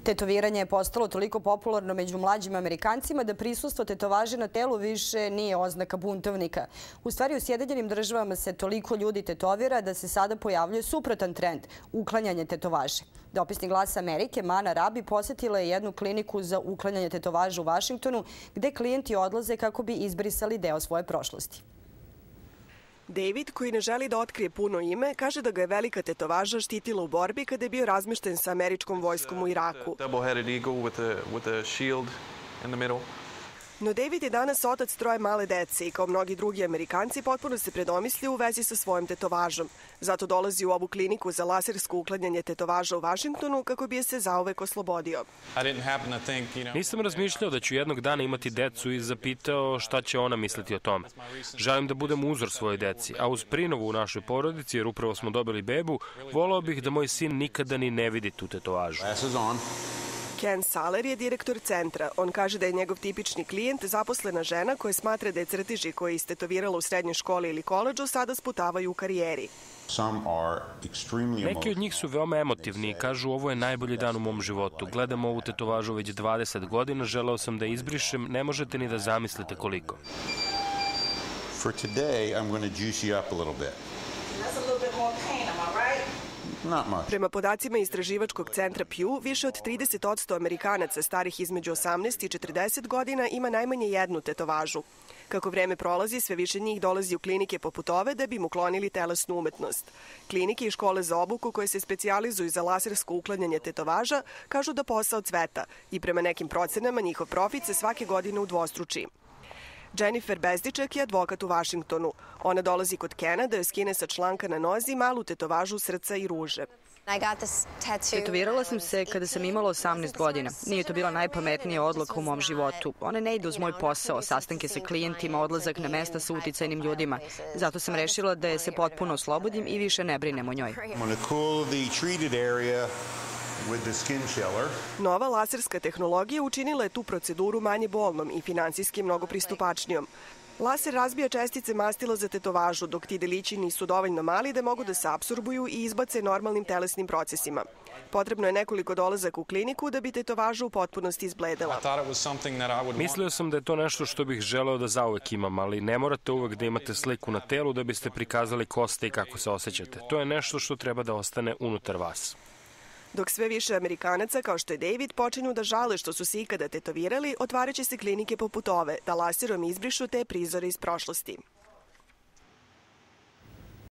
Tetoviranje je postalo toliko popularno među mlađim Amerikancima da prisustvo tetovaže na telu više nije oznaka buntovnika. U stvari, u Sjedinjenim Državama se toliko ljudi tetovira da se sada pojavljuje suprotan trend – uklanjanje tetovaže. Dopisnik Glasa Amerike Mana Rabi posetila je jednu kliniku za uklanjanje tetovaže u Vašingtonu, gde klijenti odlaze kako bi izbrisali deo svoje prošlosti. David, koji ne želi da otkrije puno ime, kaže da ga je velika tetovaža štitila u borbi kada je bio razmešten sa američkom vojskom u Iraku. No David je danas otac troje male dece i kao mnogi drugi Amerikanci potpuno se predomislio u vezi sa svojom tetovažom. Zato dolazi u ovu kliniku za lasersko uklanjanje tetovaža u Vašingtonu kako bi je se zauvek oslobodio. Nisam razmišljao da ću jednog dana imati decu i zapitao šta će ona misliti o tome. Želim da budem uzor svojoj deci, a uz prinovu u našoj porodici, jer upravo smo dobili bebu, volao bih da moj sin nikada ni ne vidi tu tetovažu. Ken Saler je direktor centra. On kaže da je njegov tipični klijent zaposlena žena koja smatra da je crteži koje je istetovirala u srednjoj školi ili koledžu sada sputavaju u karijeri. Neki od njih su veoma emotivni i kažu ovo je najbolji dan u mom životu. Gledam ovu tetovažu već 20 godina, želeo sam da izbrišem, ne možete ni da zamislite koliko. For today, I'm going to juice you up a little bit. That's a little bit more pain, am I right? Prema podacima istraživačkog centra Pew, više od 30% Amerikanaca starih između 18 i 40 godina ima najmanje jednu tetovažu. Kako vreme prolazi, sve više njih dolazi u klinike poput ove da bi mu uklonili telesnu umetnost. Klinike i škole za obuku koje se specijalizuju za lasersko uklanjanje tetovaža kažu da posao cveta i prema nekim procenama njihov profit se svake godine udvostruči. Jennifer Bezdiček je advokat u Vašingtonu. Ona dolazi kod Kena da joj skine sa članka na nozi malu tetovažu srca i ruže. Tetovirala sam se kada sam imala 18 godina. Nije to bila najpametnija odluka u mom životu. Ona ne ide uz moj posao, sastanke sa klijentima, odlazak na mesta sa uticajnim ljudima. Zato sam rešila da je se potpuno oslobodim i više ne brinem o njoj. Nova laserska tehnologija učinila je tu proceduru manje bolnom i finansijski mnogo pristupačnijom. Laser razbija čestice mastila za tetovažu, dok ti delići nisu dovoljno mali da mogu da se apsorbuju i izbace normalnim telesnim procesima. Potrebno je nekoliko dolazaka u kliniku da bi tetovaža u potpunosti izbledela. Mislio sam da je to nešto što bih želeo da zauvek imam, ali ne morate uvek da imate sliku na telu da biste prikazali ko ste i kako se osjećate. To je nešto što treba da ostane unutar vas. Dok sve više Amerikanaca, kao što je David, počinju da žale što su se ikada tetovirali, otvaraće se klinike poput ove, da laserom izbrišu te prizore iz prošlosti.